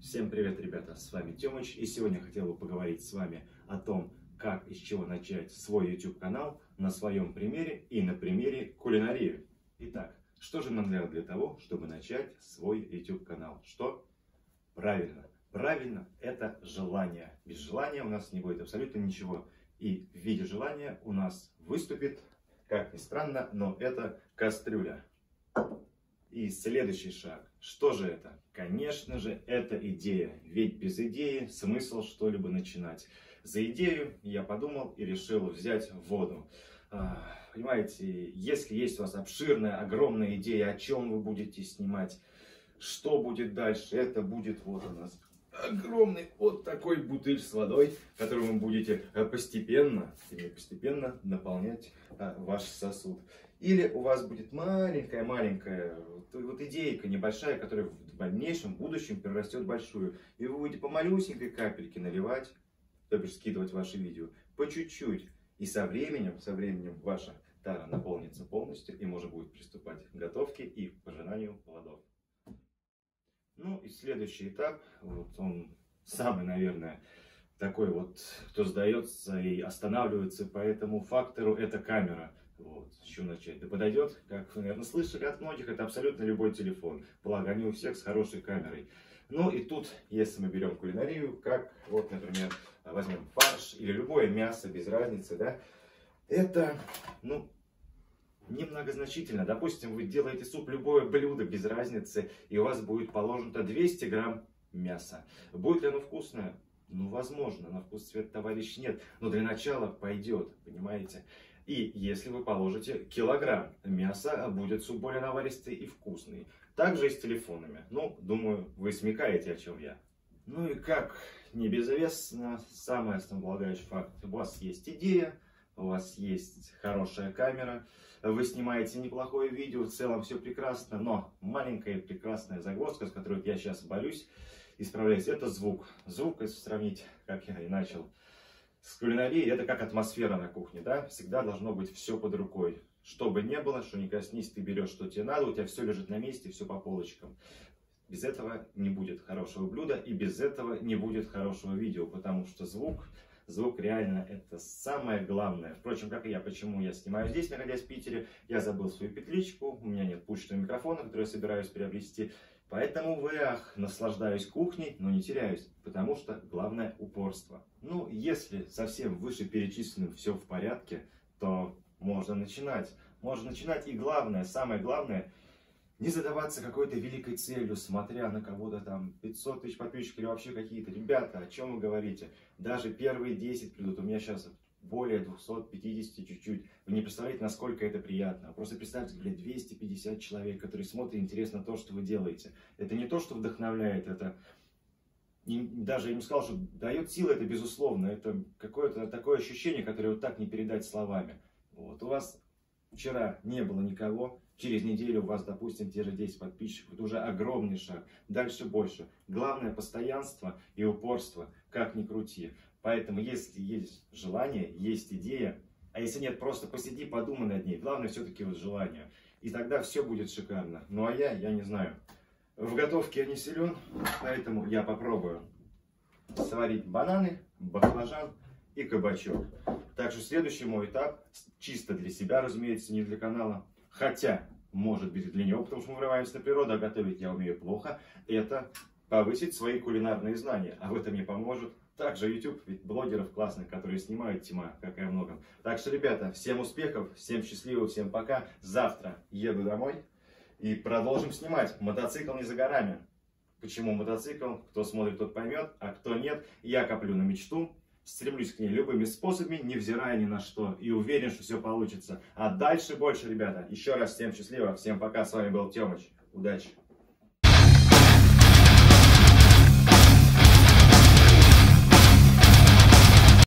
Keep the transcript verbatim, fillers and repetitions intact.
Всем привет, ребята, с вами Тёмыч, и сегодня я хотел бы поговорить с вами о том, как и с чего начать свой YouTube канал на своем примере и на примере кулинарии. Итак, что же нам делать для того, чтобы начать свой YouTube канал? Что? Правильно, правильно, это желание. Без желания у нас не будет абсолютно ничего. И в виде желания у нас выступит, как ни странно, но это кастрюля. И следующий шаг. Что же это? Конечно же, это идея. Ведь без идеи смысл что-либо начинать. За идею я подумал и решил взять воду. Понимаете, если есть у вас обширная, огромная идея, о чем вы будете снимать, что будет дальше, это будет вот у нас огромный вот такой бутыль с водой, которую вы будете постепенно, постепенно наполнять ваш сосуд. Или у вас будет маленькая-маленькая вот идейка небольшая, которая в дальнейшем, в будущем перерастет в большую. И вы будете по малюсенькой капельке наливать, то бишь скидывать ваши видео, по чуть-чуть. И со временем, со временем ваша тара наполнится полностью, и можно будет приступать к готовке и к пожинанию плодов. Ну и следующий этап, вот он самый, наверное, такой вот, кто сдается и останавливается по этому фактору, это камера. Вот, с чего начать? Да подойдет, как вы, наверное, слышали от многих, это абсолютно любой телефон. Благо, они у всех с хорошей камерой. Ну и тут, если мы берем кулинарию, как, вот, например, возьмем фарш или любое мясо, без разницы, да, это, ну, немногозначительно. Допустим, вы делаете суп, любое блюдо, без разницы, и у вас будет положено двести грамм мяса. Будет ли оно вкусное? Ну, возможно, на вкус цвет товарищ нет, но для начала пойдет, понимаете? И если вы положите килограмм мяса, будет суп более наваристый и вкусный. Также и с телефонами. Ну, думаю, вы смекаете, о чем я. Ну и как небезызвестно, самый основополагающий факт. У вас есть идея, у вас есть хорошая камера, вы снимаете неплохое видео, в целом все прекрасно, но маленькая прекрасная загвоздка, с которой я сейчас борюсь, исправляюсь, это звук. Звук, если сравнить, как я и начал, с кулинарией, это как атмосфера на кухне, да, всегда должно быть все под рукой. Что бы ни было, что ни коснись, ты берешь, что тебе надо, у тебя все лежит на месте, все по полочкам. Без этого не будет хорошего блюда и без этого не будет хорошего видео, потому что звук, звук реально это самое главное. Впрочем, как и я, почему я снимаю здесь, находясь в Питере, я забыл свою петличку, у меня нет пушечного микрофона, который я собираюсь приобрести. Поэтому в эх, наслаждаюсь кухней, но не теряюсь, потому что главное упорство. Ну, если совсем вышеперечисленным все в порядке, то можно начинать. Можно начинать и главное, самое главное, не задаваться какой-то великой целью, смотря на кого-то там пятьсот тысяч подписчиков или вообще какие-то. Ребята, о чем вы говорите? Даже первые десять придут, у меня сейчас более двухсот пятидесяти чуть-чуть. Вы не представляете, насколько это приятно. Просто представьте, блядь, двести пятьдесят человек, которые смотрят, интересно то, что вы делаете. Это не то, что вдохновляет, это не, даже я не сказал, что дает силы, это безусловно. Это какое-то такое ощущение, которое вот так не передать словами. Вот. У вас вчера не было никого, через неделю у вас, допустим, те же десять подписчиков. Это уже огромный шаг. Дальше больше. Главное постоянство и упорство, как ни крути. Поэтому, если есть желание, есть идея, а если нет, просто посиди, подумай над ней. Главное все-таки вот желание. И тогда все будет шикарно. Ну а я, я не знаю. В готовке я не силен, поэтому я попробую сварить бананы, баклажан и кабачок. Так что следующий мой этап, чисто для себя, разумеется, не для канала. Хотя, может быть, для него, потому что мы врываемся на природу, а готовить я умею плохо. Это повысить свои кулинарные знания. А в этом мне поможет также YouTube, ведь блогеров классных, которые снимают, тьма, как и о многом. Так что, ребята, всем успехов, всем счастливо, всем пока. Завтра еду домой и продолжим снимать. Мотоцикл не за горами. Почему мотоцикл? Кто смотрит, тот поймет, а кто нет. Я коплю на мечту, стремлюсь к ней любыми способами, невзирая ни на что. И уверен, что все получится. А дальше больше, ребята. Еще раз всем счастливо, всем пока. С вами был Тёмыч. Удачи!